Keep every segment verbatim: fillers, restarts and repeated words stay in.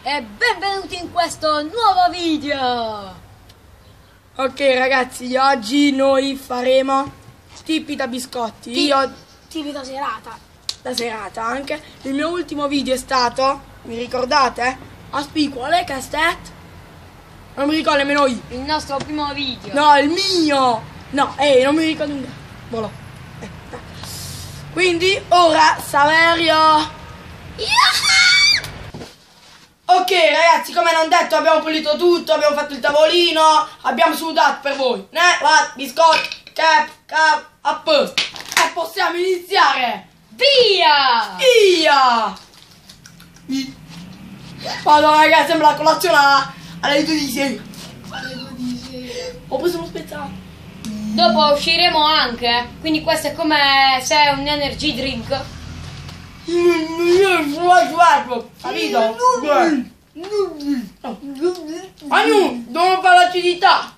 e benvenuti in questo nuovo video. Ok ragazzi, oggi noi faremo tipi da biscotti. Ti- Io Tipi da serata. da serata anche. Il mio ultimo video è stato, mi ricordate? A Spicuole, Castet. Non mi ricordo nemmeno io. Il nostro primo video. No, il mio. No, ehi, non mi ricordo un Volo. Eh, eh. Quindi ora Saverio. Ok ragazzi, come non detto abbiamo pulito tutto, abbiamo fatto il tavolino, abbiamo sudato per voi. Ne, va, biscotti, cap, cap, a posto. E possiamo iniziare. Via! Via! Vado ragazzi, sembra la colazione a- alle due di sera. Ho preso uno spezzato. Dopo usciremo anche, quindi questo è come se è un energy drink. Capito? Anu, dobbiamo fare l'acidità.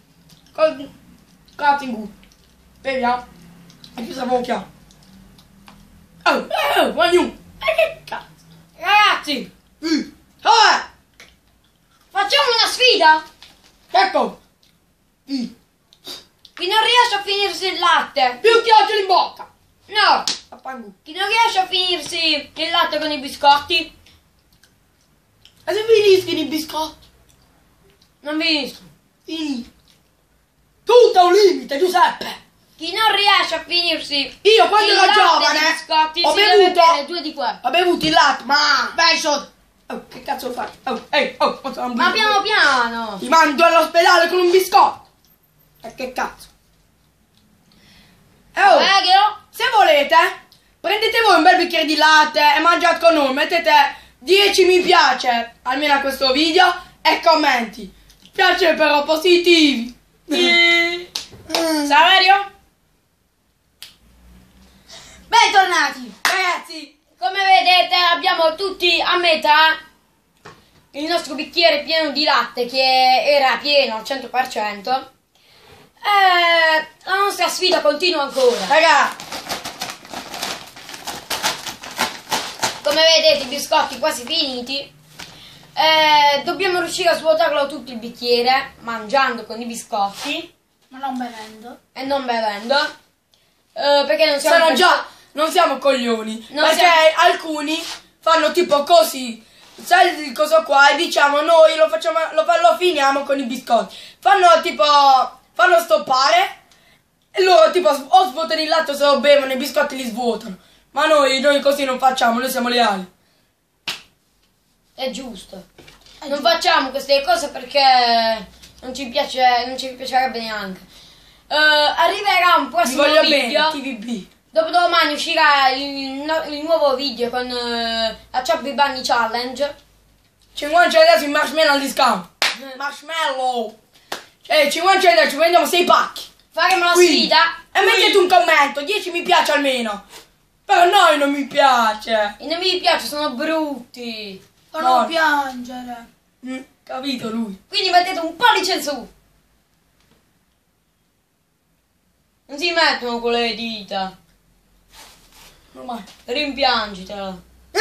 Cazzo, vediamo. E più sapocchia. Oh, oh, Anu. Che cazzo? Ragazzi, Mm. Oh, facciamo una sfida. ecco. Mm. Chi non riesce a finirsi il latte. Più chioccioli in bocca. No, Appangu. chi non riesce a finirsi il latte con i biscotti. E se finiscono i biscotti? Non finisco. Finì. Tutto a un limite, Giuseppe. Chi non riesce a finirsi Io quando il ero latte giovane dei biscotti ho si deve bevuto bere due di qua. Ho bevuto il latte, ma penso. Oh, che cazzo fai? Oh, ehi, oh, posso Ma piano piano. Ti mando all'ospedale con un biscotto. E che cazzo? E oh, Saverio? se volete, prendete voi un bel bicchiere di latte e mangiate con noi. Mettete dieci mi piace almeno a questo video e commenti. Piace però positivi. Saverio? Bentornati, ragazzi. Come vedete abbiamo tutti a metà il nostro bicchiere pieno di latte che era pieno al cento per cento. E la nostra sfida continua ancora. Raga, Come vedete i biscotti quasi finiti. E dobbiamo riuscire a svuotarlo tutto il bicchiere mangiando con i biscotti Ma non bevendo. e non bevendo. Eh, perché non siamo sono per- già, non siamo coglioni, Non perché siamo- alcuni fanno tipo così, sai il coso qua, e diciamo noi lo facciamo, lo, fa- lo finiamo con i biscotti. Fanno tipo, fanno stoppare e loro tipo o svuotano il latte o se lo bevono, i biscotti li svuotano. Ma noi, noi così non facciamo, noi siamo leali. È giusto. Non facciamo queste cose perché non ci piace, non ci piacerebbe neanche. Eh, arriverà un Vi prossimo voglio video. bene, T V B. Dopodomani uscirà il, no- il nuovo video con eh, la Chubby Bunny Challenge. cinquanta centesimi il marshmallow al discount. Marshmallow. Cioè, cinquanta centesimi ci vendiamo sei pacchi. Faremo la Quindi, sfida. E mettete un commento, dieci mi piace almeno. Però a noi non mi piace. I non mi piace, sono brutti. Fanno No. piangere. Mm, capito lui. Quindi mettete un pollice in su. Non si mettono con le dita. Ormai. Rimpiangitela.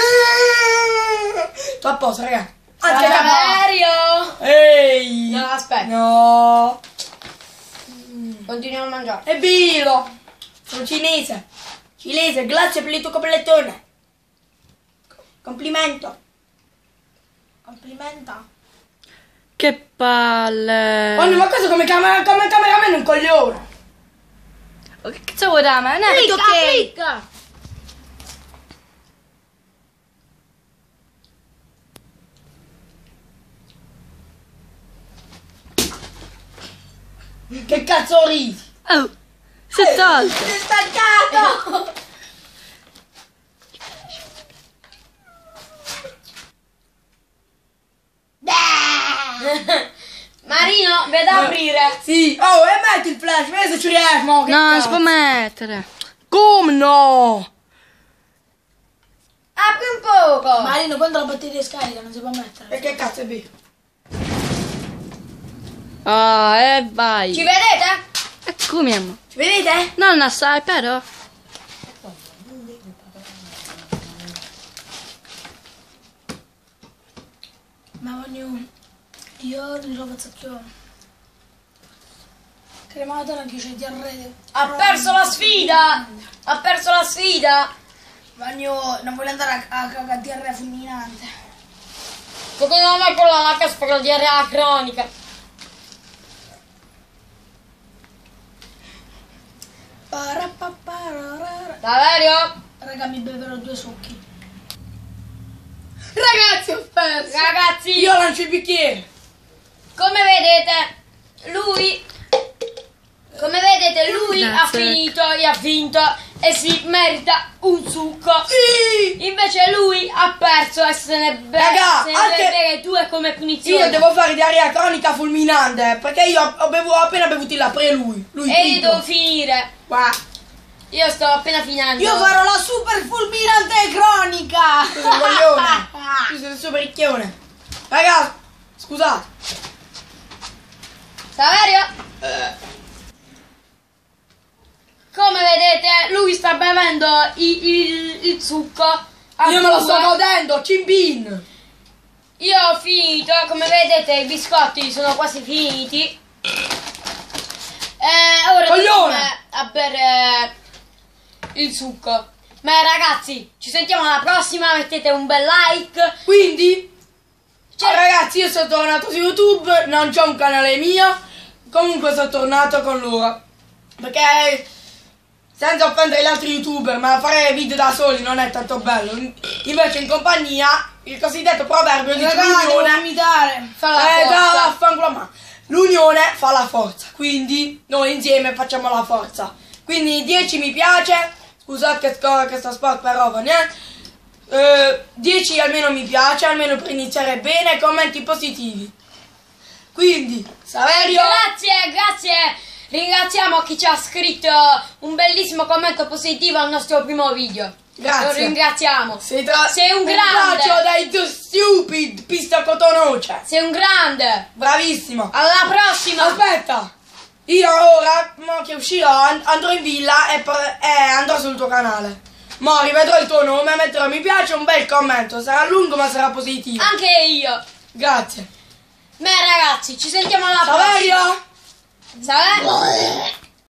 Sto a posto, ragazzi. Anzi, ragazzi. Saverio! Ehi. No, aspetta. No. Continuiamo a mangiare. È vero. Sono cinese. Cinese, grazie per il tuo completone. Complimento. Complimenta. Che palle! Oh, ma cosa come, camera, come cameraman un coglione? Oh, che cazzo vuoi da me? Non è Clicca, ok! clicca! Che cazzo ridi? Oh! Si è tolto! Si è staccato. Marino, vedo aprire. Sì. Oh, e metti il flash, vedi se ci riesci. Mo, che No, non cazzo. si può mettere! Come no? Apri un poco. Marino, quando la batteria scarica non si può mettere. E che cazzo è vero? Ah, e vai! Ci vedete? E come? Ci vedete? Non assai, però! Ma voglio... Io non lo faccio più. Cremato anche c'è diarrea. Ha perso la sfida! Ha perso la sfida! Voglio... Non voglio andare a, a cagare diarrea fulminante. Secondo me quella là che spara diarrea cronica. Parapapparara. Saverio? Raga, mi beverò due succhi. Ragazzi, ho perso. Ragazzi, Io lancio il bicchiere. come vedete, lui... Come vedete, lui ha Grazie. finito e ha vinto e si merita un succo. Sì. Invece lui ha perso e se ne, be- Raga, se ne anche- deve bere due come punizione. Io devo fare diarrea cronica fulminante. Perché io ho, bevu- ho appena bevuto il latte lui. Lui E io finito. devo finire. Qua. Io sto appena finendo. Io farò la super fulminante cronica. Tu sei un coglione. Tu sei il suo ricchione. Raga, scusate. Saverio? Come vedete, lui sta bevendo i- il, il succo. a Io me lo sto due. godendo, cimbin. Io ho finito, come vedete i biscotti sono quasi finiti. E ora Coglione! tocca a bere il succo. Ma ragazzi, ci sentiamo alla prossima, mettete un bel like. Quindi, Cioè- ragazzi, io sono tornato su YouTube, non c'ho un canale mio. Comunque sono tornato con loro. Perché, senza offendere gli altri YouTuber, ma fare video da soli non è tanto bello. Invece in compagnia, il cosiddetto proverbio dice Raga, devo l'unione vomitare. Fa la Eh, forza. da, vaffanculo, ma l'unione fa la forza, quindi noi insieme facciamo la forza. Quindi dieci mi piace, scusate che, scorre che sto sport però va niente. Eh, dieci almeno mi piace, almeno per iniziare bene, commenti positivi. Quindi, Saverio, Grazie, grazie. Ringraziamo chi ci ha scritto un bellissimo commento positivo al nostro primo video. Grazie. Lo ringraziamo. sei, tra- Sei un grande. bacio dai The Stupid, pista cotonoce. Sei un grande. Bravissimo. Alla prossima. Aspetta, io ora, mo che uscirò, and- andrò in villa e, per- e andrò sul tuo canale. Mo rivedrò il tuo nome, metterò mi piace, un bel commento. Sarà lungo ma sarà positivo. Anche io. Grazie. Beh ragazzi, ci sentiamo alla prossima. Saverio! Saverio?